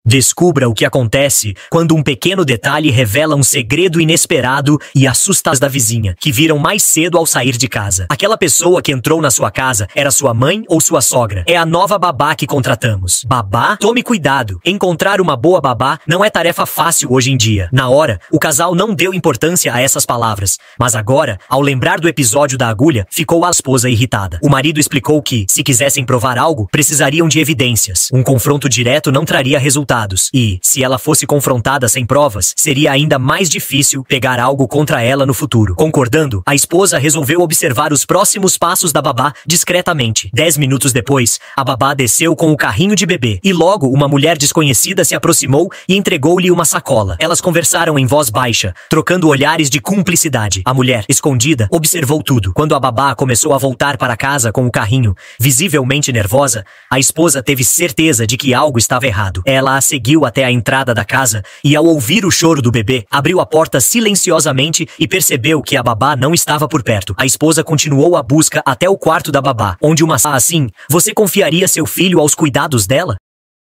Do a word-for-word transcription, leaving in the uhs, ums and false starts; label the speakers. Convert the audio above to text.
Speaker 1: Descubra o que acontece quando um pequeno detalhe revela um segredo inesperado e assusta as da vizinha, que viram mais cedo ao sair de casa. Aquela pessoa que entrou na sua casa era sua mãe ou sua sogra. É a nova babá que contratamos. Babá? Tome cuidado. Encontrar uma boa babá não é tarefa fácil hoje em dia. Na hora, o casal não deu importância a essas palavras, mas agora, ao lembrar do episódio da agulha, ficou a esposa irritada. O marido explicou que, se quisessem provar algo, precisariam de evidências. Um confronto direto não traria resultados. E, se ela fosse confrontada sem provas, seria ainda mais difícil pegar algo contra ela no futuro. Concordando, a esposa resolveu observar os próximos passos da babá discretamente. Dez minutos depois, a babá desceu com o carrinho de bebê. E logo, uma mulher desconhecida se aproximou e entregou-lhe uma sacola. Elas conversaram em voz baixa, trocando olhares de cumplicidade. A mulher, escondida, observou tudo. Quando a babá começou a voltar para casa com o carrinho, visivelmente nervosa, a esposa teve certeza de que algo estava errado. Ela a seguiu até a entrada da casa e, ao ouvir o choro do bebê, abriu a porta silenciosamente e percebeu que a babá não estava por perto. A esposa continuou a busca até o quarto da babá, onde uma assim, você confiaria seu filho aos cuidados dela?